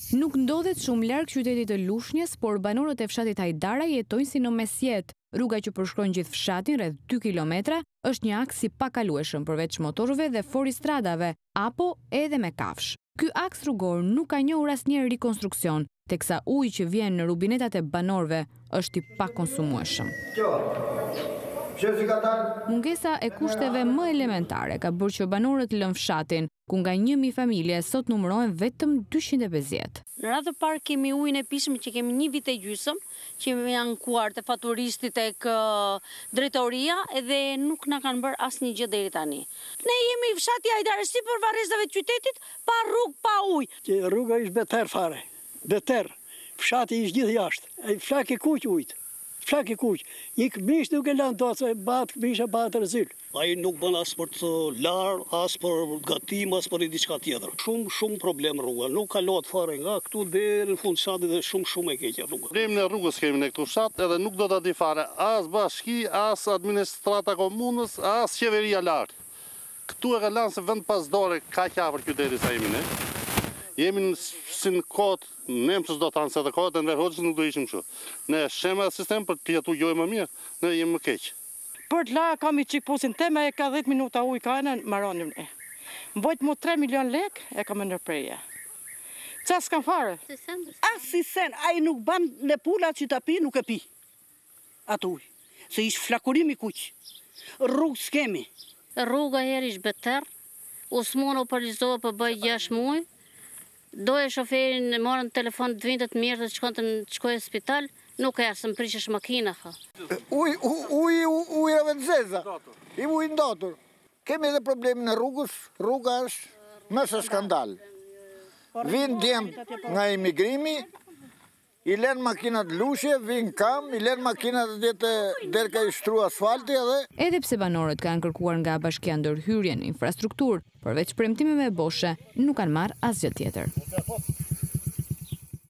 Nuk ndodhet shumë larg qytetit të Lushnjës, por banorët e fshatit Hajdara jetojnë si në mesjet. Rruga që përshkron gjithë fshatin, rreth 2 kilometra, është një aks i pakalueshëm përveç motorëve dhe foristradave, apo edhe me kafsh. Ky aks rrugor nuk ka njohur asnjëherë rikonstruksion, teksa uji që vjen në rubinetat e banorëve është i pakonsumueshëm. Mungesa e kushteve më elementare ka bërë që banorët lënë fshatin, ku nga 1000 familje sot numërohen vetëm 250. Në radhë parë kemi ujin e pishëm që kemi 1 vit e gjysmë, që jemi ankuar të faturistit tek drejtoria edhe nuk na kanë bërë asnjë gjë deri tani. Ne jemi fshati Hajdarës sipër varrezave të qytetit, pa rrugë, pa ujë. Rruga ishte beter fare. Beter. Fshati ishte gjithë jashtë. Ai flak e kuq ujt. Flak e kuq. I këmish nuk e lanë dosë, bat këmisha bat rëzyl. Ai nuk bën as për të lar, as për gatim, as për diçka tjetër. Shumë problem rruga. Nuk kalohet fare nga këtu deri në fund fshatit dhe shumë e keqe rruga. Problemin e rrugës kemi në këtu fshat edhe nuk do ta di fare as bashki, as administrata komunës, as qeveria lart. Këtu e ka lanë se vend pas dore kaq afër qytetit sa jemi ne. Jemi si në kohët, ne më do të hanë se të kohët e Enver Hoxhës nuk do ishim kështu. Ne shema sistem për të jetu gjojë më mirë, ne jemi më keq. Për të la kam i qikpusin tema e ka 10 minuta ujë ka në maronim ne. Mbojt mu 3 milion lek e kam në nërpreje. Qa s'kam fare? Si sen, ai nuk ban në pula që ta pi, nuk e pi. Atë ujë, se ish flakurimi kuq. Rrugë s'kemi. Rruga herë ish beter, usmono polizohë për bëj 6 muaj, doje shoferin morën telefon të vinte të mirë të shkojë në spital, nuk e asë më prishësh makina. Ujëve të zeza, i ujë ndotur. Kemi edhe problemin e rrugës, rruga është mësë skandal. Vinë djemë nga emigrimi, i lënë makinat lushe, vinë kam, i lënë makinat deri ka i shtru asfalti edhe. Edhe pse banorët kanë kërkuar nga bashkia ndërhyrjen, infrastrukturë, përveç premtimeve boshe, nuk kanë marrë asgjë tjetër.